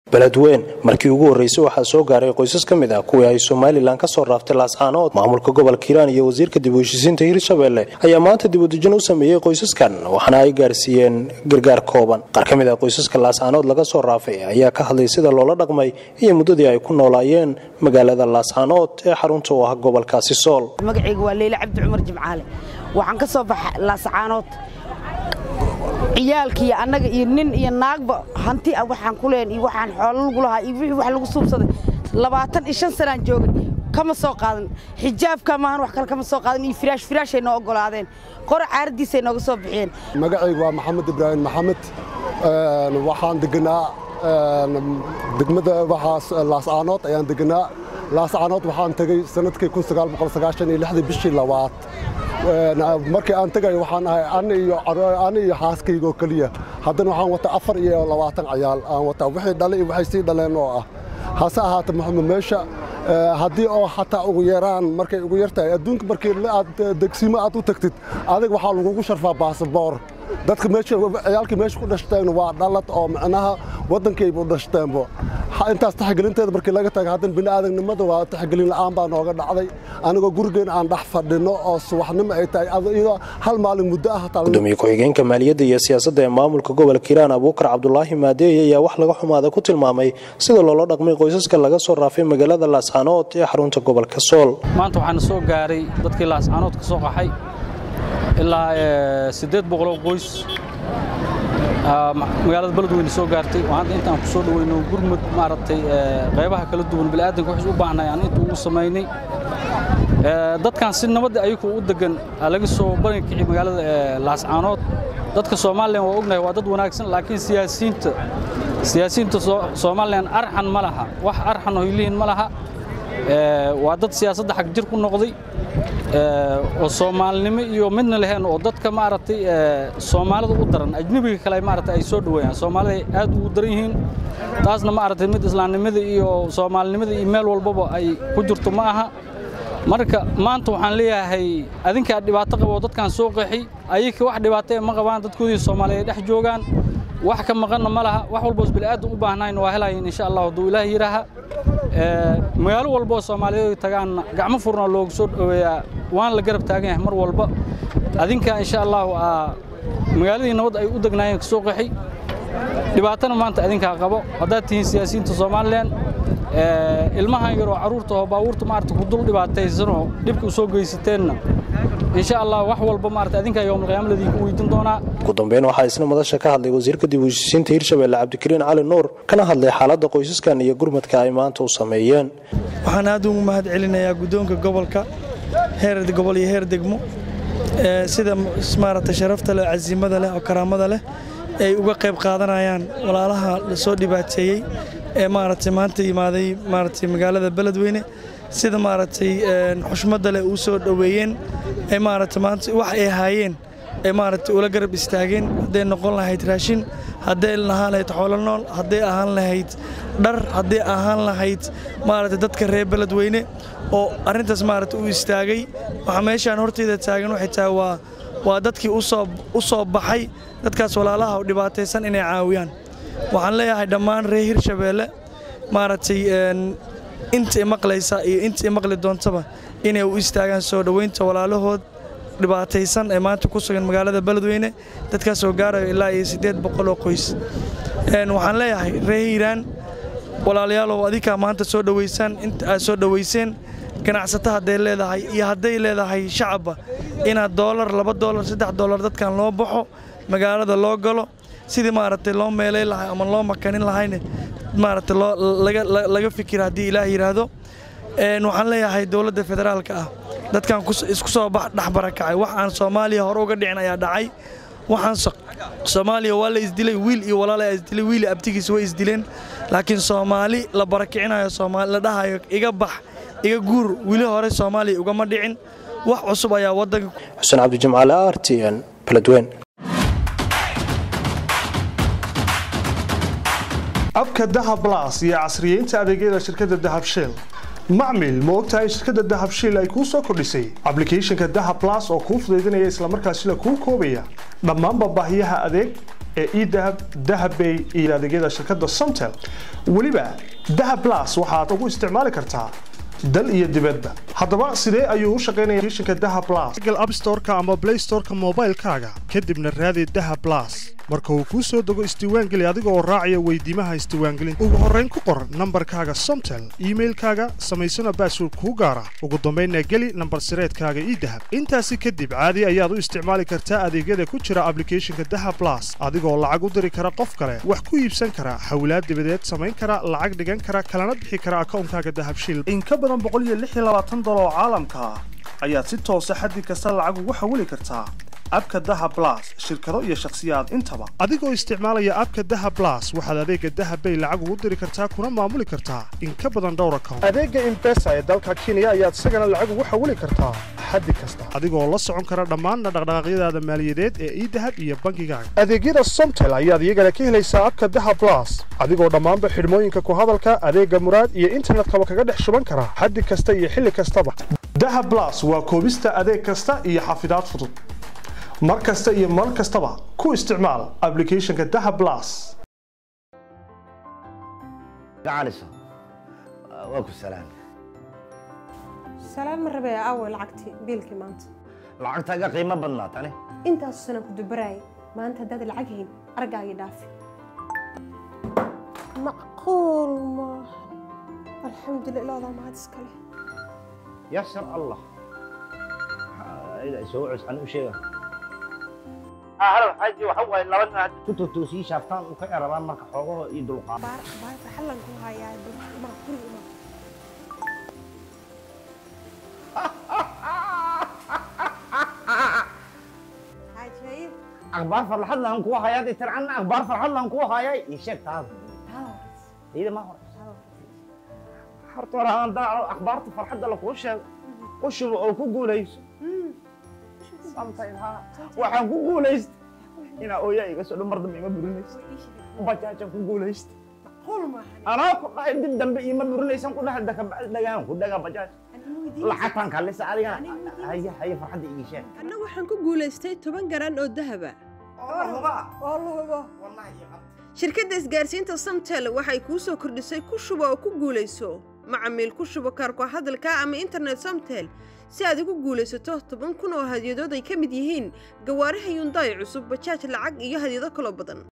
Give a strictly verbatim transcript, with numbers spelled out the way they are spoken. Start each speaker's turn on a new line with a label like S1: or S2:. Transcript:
S1: beledweyne markii ugu horeysay waxa soo gaaray qoysas kamid ah kuwa ay Soomaaliland ka soo raaftay Laascaanood maamulka gobolka Hiiraan iyo wasiirka dib u heshiisiinta Hirshabelle ayaa maanta dib u dejin u sameeyay qoysaskan waxaana ay gaarsiiyeen gargaar kooban qaar kamid ah qoysaska Laascaanood laga soo raafay ayaa ka hadlay sida loola dhaqmay iyo muddadii ay ku noolaayeen magaalada Laascaanood ee xarunta u ah gobolkaasi Sool
S2: magacaygu waa Leila Cabdi Cumar Jimcaale waxaan ka soo baxay Laascaanood ciyaalkii anaga iyo nin iyo naagba hanti waxaan ku leen iyo waxaan xoolo lagu lahaa iyo wixii wax lagu suubsaday labaatan iyo shan sano joogay kama soo qaadan xijaabka maahan wax kale kama soo qaadan iyo firaash firaash ay noo ogolaadeen qor caardiisa ay nooga soo bixiyeen
S3: magacaygu waa Maxamed Ibrahim Maxamed ee waxaan deganaa degmada waxaas Laascaanood ayaan deganaa Laascaanood waxaan tagay sanadkii kun sagaal boqol sagaashan iyo lix bishii labaad markii aan tagay waxaan ahay aan iyo aan iyo xaaskayga kaliya haddana waxaan wata afar iyo labaatan ciyaal aan wata wixii dhalay waxay sii dhaleen oo ah hasa ahaata Maxamed meesha haddii oo xataa ugu yaraan markay ugu yartahay adduunka markii aad degsiimo aad u tagtid adiga waxaa lagu sharfaa baasaboor dadka meesha ciyaalka meesha ku dhashteen waa dhalad oo macnaha wadankayba u dhashteenbo intaas taxgelinteeda markii laga tagay hadan bini'aadanimada waa taxgelin la'aan baa nooga dhacday anigoo gurigeena aan dhax fadhino oo subaxnimo ay tahay iyadoo hal maalin muddo ah taa
S1: gudoomiye ku-xigeenka maaliyadda iyo siyaasadda ee maamulka gobolka Hiiraan Abuukar Cabdullaahi Maadeey ayaa wax laga xumaada ku tilmaamay sida loola dhaqmay qoysaska laga soo raafay magaalada Laascaanood ee xarunta gobolka Sool
S4: maanta waxaan soo gaaray dadkii Laascaanood ka soo qaxay ilaa siddeed boqol oo qoys magaalada beledweyne soo gaartay waxaan intaan ku soo dhaweyno gurmud maaragtay qaybaha kala duwan bilaadanka wax u baahnay aan inta ugu sameeynay dadkan si nabad ay ku u degan laga soo baran kicay magaalada Laascaanood dadka Soomaaliland waa ognahay waa dad wanaagsan laakiin siyaasiyiinta siyaasiyiinta Soomaaliland arxan ma laha wax arxan oo leeyin ma laha waa dad siyaasadda xaq jir ku noqday oo Soomaalinimo iyo midna lahayn oo dadka maaragtay Soomaalida u daran ajnabiga kale maaragtay ay soo dhaweeyaan Soomaalida aad u daran yihiin taasna maaragtay mid islaamnimada iyo Soomaalinimada iyo meel walbaba ay ku jirto ma aha marka maanta waxaan leeyahay adinka dhibaato qabo dadkan soo qaxay ayika wax dhibaato ma qabaan dadkoodii Soomaaliyeed dhex joogaan wax ka maqan ma laha wax walba bilaadan u baahnaan waa helayeen insha Allah duu Ilaahay yiraahdo magaalo walba Soomaaliyeed tagaan gacmo furna loogu soo dhaweeyaa waan la garab taagan yahay mar walba adinka insha Allah magaaladii nabad ay u degnaayeen soo qaxay dhibaatana maanta adinka qabo hadaa tiin siyaasiyiinta Soomaaliland ee ilmaha yar oo caruurta oo baabuurta maarta ku dul dhibaataysan oo dibka u soo geysateen insha Allah wax walba maarta adinka yoom qiyaamladii ku weydiin doona
S1: ugu dambeyn waxa isna madasha ka hadlay wasiirka dib u heshiisiinta Hirshabelle Cabdikariin Cali Nuur kana hadlay xaaladda qoysaskan iyo gurmadka ay maanta u sameeyeen
S5: waxaan aad ugu mahad celinayaa gudoonka gobolka heer gobol iyo heer degmo ee sida maarta sharafta leh casiimada leh oo karaamada leh ay uga qayb qaadanayaan walaalaha la soo dhibaateeyay ee maarta maanta yimaaday maarta magaalada beledweyne sida maartay xushmada leh uu soo dhaweeyeen ee maarta maanta wax ay haayeen ee maarta ula garab istaageen haday noqon lahayd raashin haday lahaan lahayd xoolo nool haday ahaan lahayd dhar haday ahaan lahayd maarta dadka reer beledweyne oo arintaas maarta uu istaagay waxa meeshaan horteeda taagan waxay tahay waa waa dadkii u soo u soo baxay dadkaas walaalaha u dhibaataysan inay caawiyaan waxaan leeyahay dhammaan reer Hirshabelle maartay inta maqlaysa iyo inta maqli doontaba inay u istaagaan soo dhaweynta walaalahood dhibaataysan ee maanta ku sugan magaalada beledweyne dadkaas oo gaaray ilaa siddeed boqol oo qoys een waxaan leeyahay reer Hiiraan walaalayaal oo adika maanta soo dhaweysaan inta ay soo dhaweyseen ganacsatada haday leedahay iyo haday leedahay shacabba ina dollar laba dollar saddex dollar dadkan loo baxo magaalada loo galo sidii maaragtay loo meelay lahay ama loo makanin lahayna maaragtay loo laga laga fikir hadii Ilaahay yiraahdo een waxaan leeyahay dawladda federaalka ah dadkan isku soo bax dhaxbarakacay wax aan Soomaaliya hor uga dhicin ayaa dhacay waxaan Soomaaliya waa la isdilay wiil iyo walaal ay isdilay wiil abtigiis way isdileen laakiin Soomaali la barakicinayo Soomaali la dhahayo iga bax iga guur wiil hore Soomaaliya uga ma dhicin wax cusub ayaa wadanka
S1: Xuseen Cabdi Jimcaale R T N Beledweyne
S6: abka Dahab Plus iyo casriyeynta adeegyada shirkadda Dahab Shell macmiil ma ogtahay shirkadda Dahab Shell ay ku soo kordhisay application-ka Dahab Plus oo kuu fududeynaya isla markaasina kuu koobaya dhammaan baahiyaha adeeg ee idahab dahabbay iyo adeegyada shirkadda somtel weliba dahab plus waxaad ugu isticmaali kartaa dal iyo dibadba haddaba sidee ayuu u shaqeynayaa applicationka dahab plus Google App Store-ka ama Play Store-ka mobile-kaaga kadibna raadi dahab plus marka uu ku soo dago isdiiwaangeli adiga oo raacaya weydiimaha isdiiwaangelinta ugu horreyn ku qor nambarkaaga somtel emailkaaga samaysana password kuu gaara ugu dambeynna geli nambar sireedkaaga idahab intaasi kadib caadi ayaad u isticmaali kartaa adeegyada ku jira applicationka dahab plus adigoo lacag u diri kara qof kale wax ku iibsan kara xawlaad dibadeed samayn kara lacag dhigan kara kalana bixi kara akoonkaaga dahabshiil in ka badan boqol iyo lix iyo labaatan dolar oo caalamka ah ayaad si toos ah xaddi kasta lacag ugu xawili kartaa abka dahab plus shirkado iyo shakhsiyaad intaba adigoo isticmaalaya abka dahab plus waxaad adeega dahabbay lacag ugu diri kartaa kuna maamuli kartaa in ka badan dhowr account adeega M-Pesa ee dalka Kenya ayaad isagana lacag ugu xawili kartaa xaddi kasta adigoo la socon kara dhammaan dhaqdhaqaaqyadaada maaliyadeed ee idahab iyo bangigaaga adeegyada Somtel ayaad iyagana ka helaysaa abka dahab plus adigoo dhammaanba xidhmooyinka ku hadalka adeega muraad iyo internetka kaga dhex shuban kara xaddi kasta iyo xilli kastaba dahab plus waa koobista adeeg kasta iyo xafidaad fudud mar kasta iyo mar kastaba ku isticmaal applicationka dahab plus
S7: gacaliso waa ku salaam
S8: salaam marbe awal lacagti biilki maanta
S7: lacagtaaga qiimo badnaa tani
S8: intaas sana ku dubaray maanta dad lacag heen argaaga dhaafi macquul ma alxamdulillah ma had iskale
S7: yashar allah ila soo cusban u sheega هل حاجة وحوي لو أنا كنت توسي شافتان وكان ربان مرك حوجه يدل قام.
S8: بار بار فحلا نكون هاي ما كل ما. هاي شيء.
S7: أخبار فرحنا نكون هاي ترى عنا أخبار فرحنا نكون هاي يشك هذا.
S8: هذا.
S7: إذا ما هو. حرطوا رهان دا أخبار فرحنا لك وش وش أو كقوليش. samtayha waxaan ku guuleystay ina ooyaa iga soo mardan ima burinaysto bajaajan ku guuleystay
S8: qol ma
S7: ana ku dhahay dib dambe ima burinaysan ku dhahay daka dhagaan ku dhaga bajaaj lacagtan kale saariga hay hay farxad ii sheeg
S9: ana waxaan ku guuleystay toban garan oo dahaba
S7: allahuba
S8: allahuba
S7: wallahi
S9: shirkadda isgaarsiinta Somtel waxay ku soo kordhisay ku shubo oo ku guuleyso macmiil ku shubo kaarka hadalka ama internet Somtel si aad ugu guulaysato toban kun oo hadiyado ay ka mid yihiin gawaariha Hyundai cusub bajaaj lacag iyo hadiyado kala badan